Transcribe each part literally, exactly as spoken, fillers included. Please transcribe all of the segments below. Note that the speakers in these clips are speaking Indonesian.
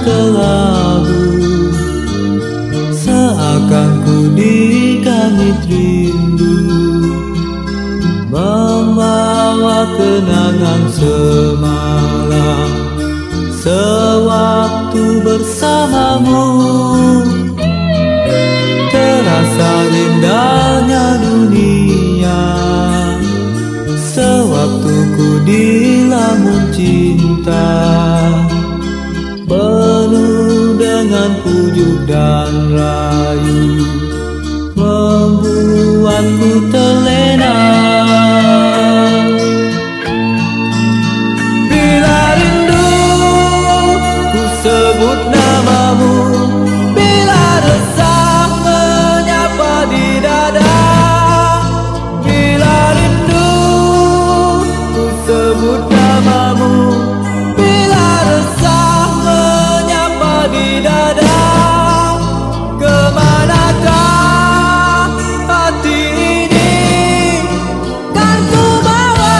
kelabu, seakan ku digangit rindu, membawa kenangan semalam sewaktu bersamamu. Terasa indahnya dunia sewaktu ku dilamun cinta, penuh dengan pujuk dan rayu, membuatku terlena. Bila rindu ku sebut namamu, bila resah menyapa di dada. Bila rindu ku sebut namamu, bila resah menyapa di dada. Kemanakah hati ini kan ku bawa?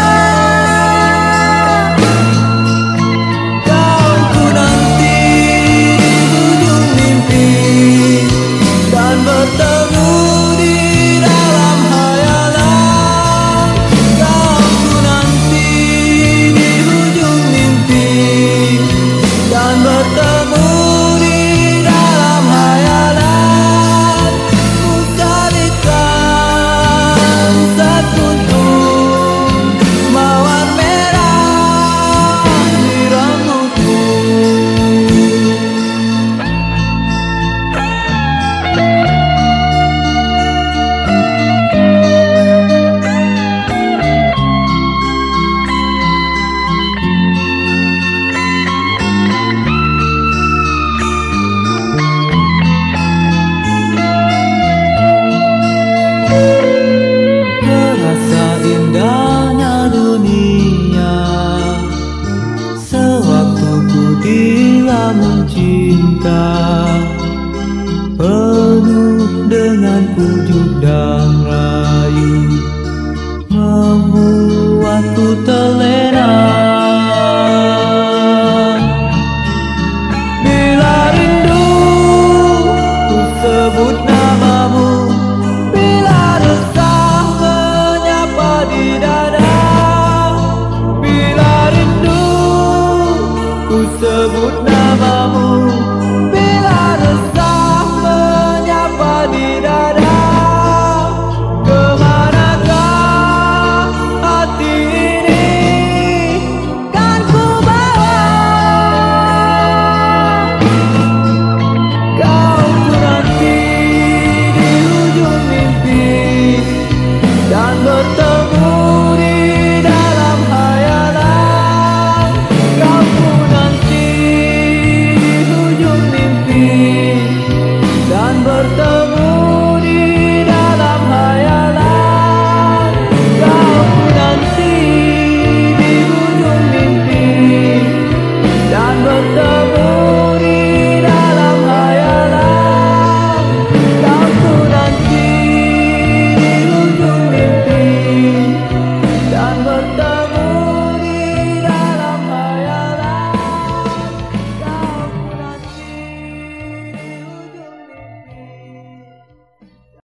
Kau ku nanti di ujung mimpi dan bertemu di dalam hayalan. Kau ku nanti di ujung mimpi dan bertemu di dalam hayalan. Ku carikan sekuntum mawar merah di rambutmu. Terasa indahnya dunia sewaktu ku dilamun cinta, penuh dengan pujuk dan rayu, membuatku terlena.